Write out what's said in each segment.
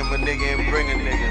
give a nigga and bring a nigga.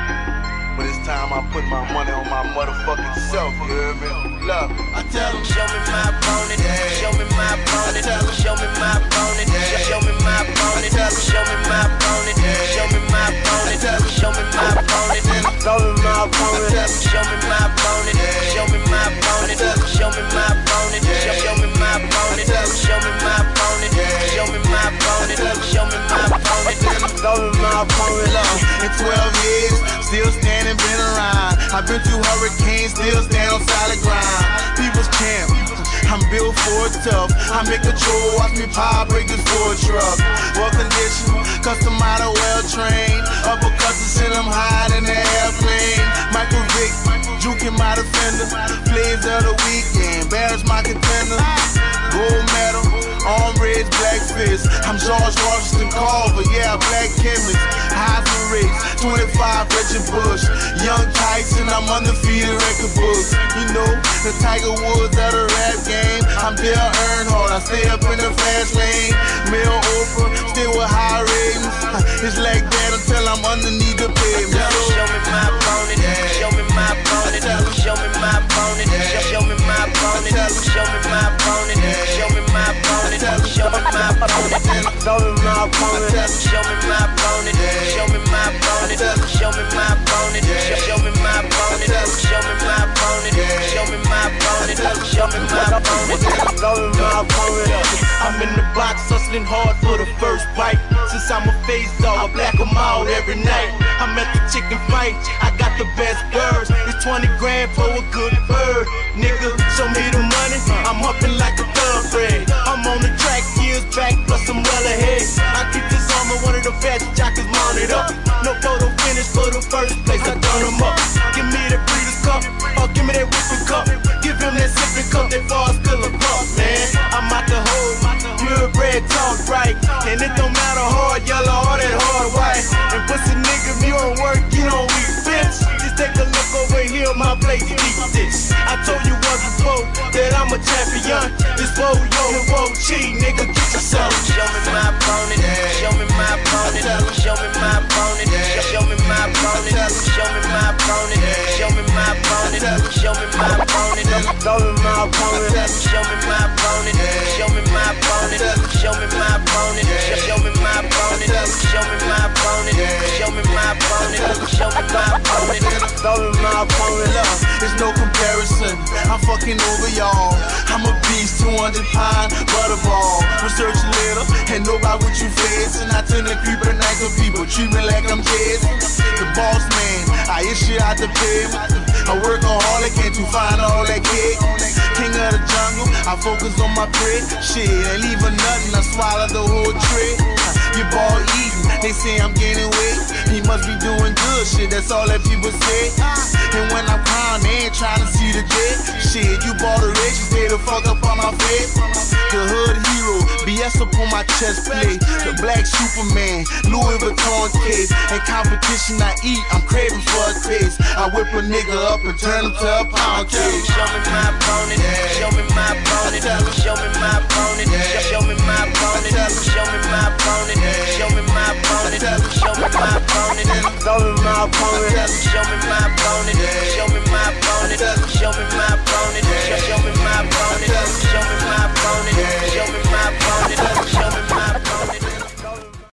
But it's time I put my money on my motherfucking self, you hear me? Love. I tell them, show me my opponent, show me my opponent, show me my opponent, show me my opponent, show me my opponent, show me my opponent, show me my opponent, show me my opponent, show me my opponent, show me my opponent, show me my opponent, show me my opponent, show me my opponent, show me my opponent, show me my opponent, show me my opponent. In 12 years, still standing, been around. I've been through hurricanes, still stand on solid ground. People's champ, I'm built for it tough. I make a chore, watch me power break this for a truck. Well conditioned, custom model, well trained. Uppercuts to send them high in the airplane. Michael Vick, juking my defender. Plays of the weekend, Bears my contender. Gold medal, arm reds, black fist. I'm George Washington Carver, yeah, black chemist. Heisman race, 25 Reggie Bush. Young Tyson, I'm undefeated record books. You know, the Tiger Woods of the rap game. I'm Dale Earnhardt, I stay up in the fast lane. Mel Oprah, still with high ratings. It's like that until I'm underneath the pavement. Show me my opponent, show me my opponent, show me my opponent, show me my opponent, show me my opponent, show me my opponent, show me my opponent, show me my opponent, show me my opponent, show me my opponent, show me my opponent, show me my opponent, show me my opponent, show me my opponent, show me my opponent, show me my opponent. I'm in the box hustling hard for the first bite. Since I'm a face dog, I black 'em out every night. I'm at the chicken fight, I got the best girls. It's 20 grand for a good bird. Nigga, show me the money, I'm humping like a thoroughbred. I'm on the track years back, plus I'm well ahead. I keep this armor, one of the fast jockers mounted up. No photo finish for the first place, I turn 'em up. Give me that Breeders' Cup, or give me that whipping cup. Give him that sipping cup, that bar still a cup, man. I'm out the hole, purebred talk right. And it don't matter hard yellow or that hard white. And pussy nigga, if you don't work, you don't eat bitch. Just take a look over here, my place deep this. I told you once before that I'm a champion. This Yo and Woochee, nigga, get yourself. Show me my opponent, show me my opponent, show me my opponent, show me my opponent, show me my opponent, show me my opponent, show me my opponent, show me my opponent, show me my opponent, show me my opponent, show me my opponent, show me my opponent, show me my opponent, show me my opponent, show me my opponent, show me my opponent. Love, there's no comparison. I'm fucking over y'all. I'm a beast, 200-pound butterball. Research a little and know about what you face. And I turn the creeper night to people, treat me like I'm Jason. The boss man, I issue out the payment. I work hard, can't you find all that cake? King of the jungle, I focus on my prey. Shit, ain't leaving nothing, I swallow the whole tray. Your ball eating, they say I'm gaining weight. He must be doing good shit, that's all that people say. And when I'm crying, they ain't trying to see the day. Shit, you bought a race, you stay the fuck up on my face. The hood hero, BS up on my chest plate. The black Superman, Louis Vuitton case. In competition I eat, I'm craving for a taste. I whip a nigga up and turn him to a pound cake. Show me my opponent, show me my opponent, show me my opponent, show me my opponent, show me my opponent, show me my opponent, show me my opponent, show me my opponent, show me